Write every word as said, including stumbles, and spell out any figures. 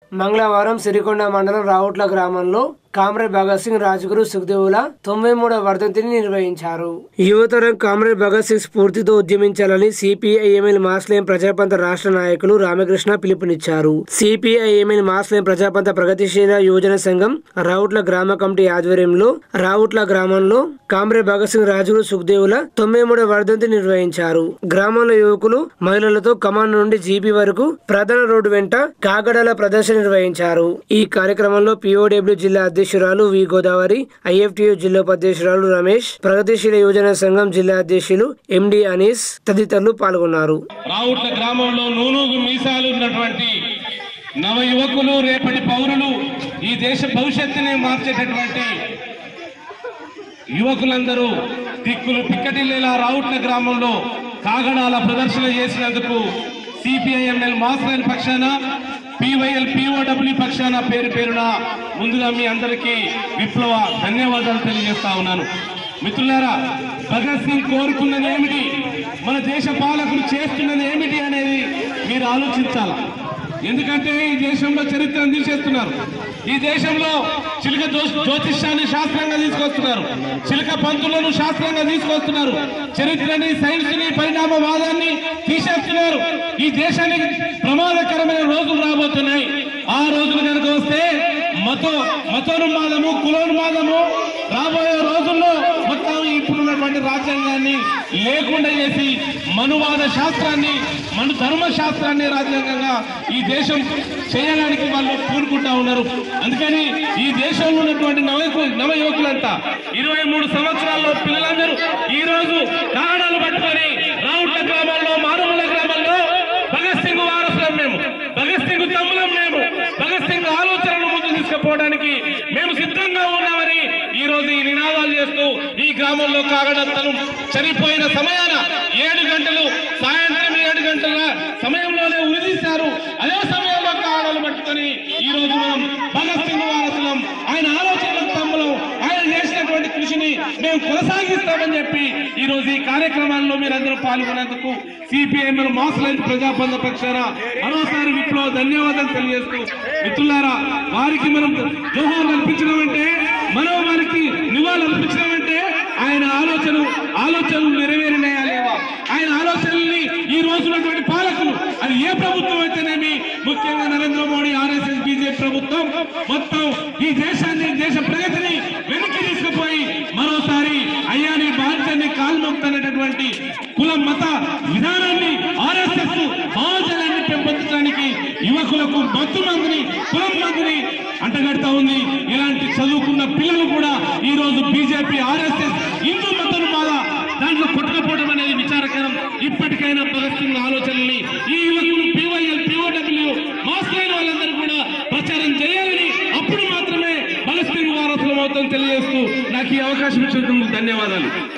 మంగళవారం సిరికొండ మండలం రావుట్ల గ్రామంలో కామ్రేడ్ భగత్ సింగ్ రాజ్గురు సుఖ్దేవుల తొంభై మూడవ వర్ధంతిని నిర్వహించారు. యువతరం కామ్రేడ్ భగత్ సింగ్ స్ఫూర్తితో ఉద్యమించాలని సిపిఐఎంఎల్ మాస్లేం ప్రజాపంత రాష్ట్ర నాయకులు రామకృష్ణ పిలుపునిచ్చారు. సిపిఐఎంఎల్ మాస్లేం ప్రజాపంత ప్రగతిశీల యువజన సంఘం రావుట్ల గ్రామ కమిటీ ఆధ్వర్యంలో రావుట్ల గ్రామంలో కామ్రేడ్ భగత్ సింగ్ రాజ్గురు సుఖ్దేవుల తొంభై మూడవ వర్ధంతి నిర్వహించారు. గ్రామంలో యువకులు మహిళలతో కమాన్ నుండి జీపీ వరకు ప్రధాన రోడ్డు వెంట కాగడాల ప్రదర్శన నిర్వహించారు. ఈ కార్యక్రమంలో పిఓడబ్ల్యూ జిల్లా అధ్యక్షురాలు వి గోదావరి, ఐఎఫ్టియు జిల్లా ఉపాధ్యక్షురాలు రమేష్, ప్రగతిశీల యువజన సంఘం జిల్లా అధ్యక్షులు ఎండి అనీస్ తదితరులు పాల్గొన్నారు. రావుట్ల గ్రామంలో నూనూగు మీసాలు ఉన్నటువంటి నవ యువకులు, రేపటి పౌరులు, ఈ దేశ భవిష్యత్తుని మార్చేటటువంటి యువకులందరూ దిక్కులు పిక్కటిల్లేలా రావుట్ల గ్రామంలో కాగడాల ప్రదర్శన చేసినందుకు సిపిఐఎంఎల్ మాస్లేం పక్షాన, పివైఎల్ పిఓడబ్ల్యూ పక్షాన పేరు పేరున ముందుగా మీ అందరికీ విప్లవ ధన్యవాదాలు తెలియజేస్తా ఉన్నాను. మిత్రులారా, భగత్ సింగ్ కోరుకున్నది ఏమిటి, మన దేశ పాలకులు చేస్తున్నది ఏమిటి అనేది మీరు ఆలోచించాలి. ఎందుకంటే ఈ దేశంలో చరిత్రను తీసేస్తున్నారు. ఈ దేశంలో చిలక జ్యోతిష్యాన్ని శాస్త్రంగా తీసుకొస్తున్నారు, చిలక పంతులను శాస్త్రంగా తీసుకొస్తున్నారు, చరిత్రని, సైన్స్ ని, పరిణామవాదాన్ని తీసేస్తున్నారు. ఈ దేశానికి ప్రమాదకరమైన రోజులు రాబోతున్నాయి. ఆ రోజులు కనుక వస్తే మతో మతోన్మాదము, కులోన్మాదము రాబోయే రోజుల్లో మొత్తం ఇప్పుడున్నటువంటి రాజ్యాంగాన్ని లేకుండా చేసి మనువాద శాస్త్రాన్ని, మను ధర్మ శాస్త్రాన్ని రాజ్యాంగంగా ఈ దేశం చేయడానికి వాళ్ళు పూనుకుంటా ఉన్నారు. అందుకని ఈ దేశంలో ఉన్నటువంటి నవ నవ యువకులంతా ఇరవై మూడు సంవత్సరాల్లో పిల్లలందరూ ఈ రోజు కారణాలు పట్టుకొని రావుట్ల గ్రామంలో, మారుమూల గ్రామంలో భగత్ సింగ్ వారసులం మేము, భగత్ సింగ్ తమ్ములం మేము, భగత్ సింగ్ ఆలోచనలు ముందు తీసుకుపోవడానికి మేము సిద్ధంగా ఉన్నామని ఈ రోజు ఈ నినాదాలు చేస్తూ ఈ గ్రామంలో కాగడత్తలు చనిపోయిన సమయాన ఏడు గంటలు సాయంత్రం ఏడు గంటల సమయంలోనే ఉరిదీశారు. అదే సమయంలో కాగడాలు పట్టుకొని ఈ రోజు మనం భగత్ సింగ్ వారసులం, ఆయన ఆలోచనలకు తమ్ములం, ఆయన చేసినటువంటి కృషిని మేము కొనసాగిస్తామని చెప్పి ఈ రోజు ఈ కార్యక్రమాల్లో మీరందరూ పాల్గొనేందుకు సిపిఐఎంఎల్ మాస్లేం ప్రజాపంత పక్షాన మరోసారి విప్లవ ధన్యవాదాలు తెలియజేస్తూ, మిత్రులారా, వారికి మనం జోహార్లు అర్పించడమంటే, మనం వారికి నివాళులు అర్పించడమంటే ఆయన ఆలోచన ఆలోచనలు నెరవేరినాయా లేవా, ఆయన ఆలోచనల్ని ఈ రోజున్నటువంటి పాలకులు, అది ఏ ప్రభుత్వం అయితేనేమి, ముఖ్యంగా నరేంద్ర మోడీ, ఆర్ఎస్ఎస్, బీజేపీ ప్రభుత్వం మొత్తం ఈ దేశాన్ని, దేశ ప్రగతిని వెనక్కి తీసుకుపోయి మరోసారి అయ్యాని బాధ్యతని కాల్మొక్తనేటటువంటి కుల మత విధానాన్ని, ఆర్ఎస్ఎస్ భావజాలాన్ని పెంపొందడానికి యువకులకు మత్తు మందిని, కులం మందిని అంటగడతా ఉంది. ఇలాంటి చదువుకున్న పిల్లలు కూడా ఈ రోజు బీజేపీ, ఆర్ఎస్ఎస్, హిందూ మతం బాధ దాంట్లో కొట్టుకపోవడం అనేది విచారకరం. ఇప్పటికైనా భగత్ సింగ్ ఆలోచనల్ని ఈ యువకులు, పివైఎల్ పిఓడబ్ల్యూ మాస్లేం వాళ్ళందరూ కూడా ప్రచారం చేయాలని, అప్పుడు మాత్రమే భగత్ సింగ్ వారసులం అవుతాం తెలియజేస్తూ నాకు ఈ అవకాశం ఇచ్చినందుకు ధన్యవాదాలు.